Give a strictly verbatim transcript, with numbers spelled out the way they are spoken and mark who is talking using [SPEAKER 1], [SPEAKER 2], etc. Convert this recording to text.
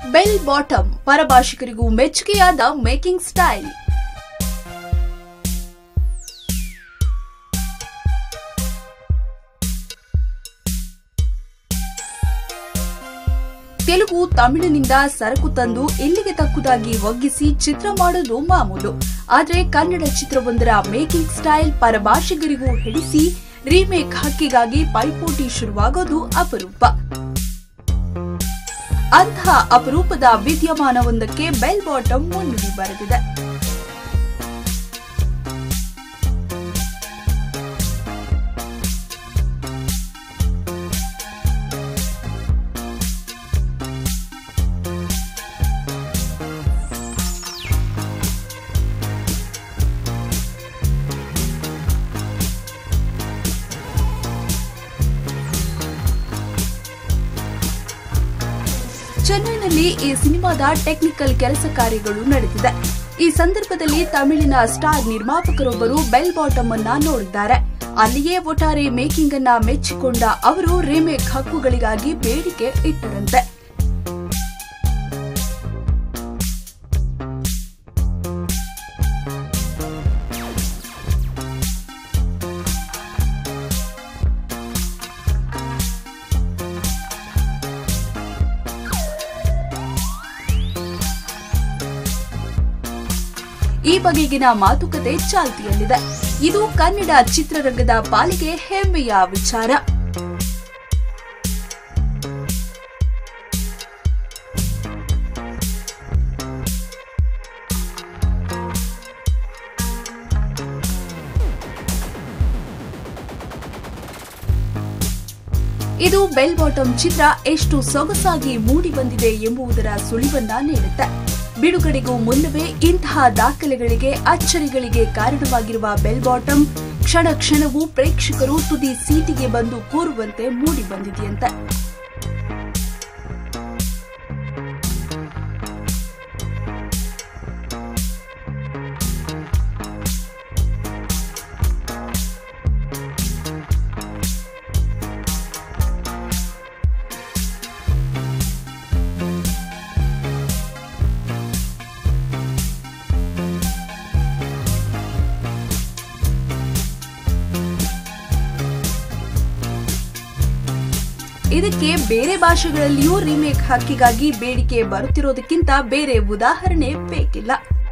[SPEAKER 1] Bell Bottom ಪರಭಾಷಿಕರಿಗೂ ಮೆಚ್ಚುಗೆಯಾದ making style. Telugu ತಮಿಳಿನಿಂದ ಸರಕು ತಂದು ಇಲ್ಲಿಗೆ ತಕ್ಕುದಾಗಿ ಒಗ್ಗಿಸಿ ಚಿತ್ರ ಮಾಡೋದು ಮಾಮೂಲು. ಆದರೆ ಕನ್ನಡ ಚಿತ್ರವೊಂದರ ಮೇಕಿಂಗ್ ಸ್ಟೈಲ್ ಪರಭಾಷಿಗರಿಗೂ ಹಿಡಿಸಿ ರೀಮೇಕ್ ಹಕ್ಕಿಗಾಗಿ ಪೈಪೋಟಿ ಶುರುವಾಗೋದು ಅಪರೂಪ. ಅಂತಹ ಅಪರೂಪದ ವಿದ್ಯಮಾನವೊಂದಕ್ಕೆ ಬೆಲ್ ಬಾಟಮ್ ಮುನ್ನುಡಿ ಬರೆದಿದೆ. ಚೆನ್ನೈನಲ್ಲಿ ಈ ಸಿನಿಮಾದ ಟೆಕ್ನಿಕಲ್ ಕೆಲಸ ಕಾರ್ಯಗಳು ನಡೆದಿದೆ. ಈ ಸಂದರ್ಭದಲ್ಲಿ ತಮಿಳಿನ ಸ್ಟಾರ್ ನಿರ್ಮಾಪಕರೊಬ್ಬರು ಬೆಲ್ ಬಾಟಮ್ ಅನ್ನ ನೋಡಿದ್ದಾರೆ. ಅಲ್ಲಿಯೇ ಒಟ್ಟಾರೆ ಮೇಕಿಂಗ್ ಅನ್ನ ಮೆಚ್ಚಿಕೊಂಡ ಅವರು ರೀಮೇಕ್ ಹಕ್ಕುಗಳಿಗಾಗಿ ಬೇಡಿಕೆ ಇಟ್ಟರಂತೆ. ಈ ಬಗೆಗಿನ ಮಾತುಕತೆ ಚಾಲ್ತಿಯಲ್ಲಿದೆ. ಇದು ಕನ್ನಡ ಚಿತ್ರರಂಗದ ಪಾಲಿಗೆ ಹೆಮ್ಮೆಯ ವಿಚಾರ. ಇದು ಬೆಲ್ ಬಾಟಮ್ ಚಿತ್ರ ಎಷ್ಟು ಸೊಗಸಾಗಿ ಮೂಡಿ ಬಂದಿದೆ ಎಂಬುದರ ಸುಳಿವನ್ನ ನೀಡುತ್ತೆ. ಬಿಡುಗಡೆಗೂ ಮುನ್ನವೇ ಇಂತಹ ದಾಖಲೆಗಳಿಗೆ ಅಚ್ಚರಿಗಳಿಗೆ ಕಾರಣವಾಗಿರುವ ಬೆಲ್ ಬಾಟಮ್ ಕ್ಷಣ ಕ್ಷಣವೂ ಪ್ರೇಕ್ಷಕರು ತುದಿ ಸೀಟಿಗೆ ಬಂದು ಕೂರುವಂತೆ ಮೂಡಿ ಬಂದಿದೆಯಂತೆ. ಇದಕ್ಕೆ ಬೇರೆ ಭಾಷೆಗಳಲ್ಲಿಯೂ ರೀಮೇಕ್ ಹಕ್ಕಿಗಾಗಿ ಬೇಡಿಕೆ ಬರುತ್ತಿರೋದಕ್ಕಿಂತ ಬೇರೆ ಉದಾಹರಣೆ ಬೇಕಿಲ್ಲ.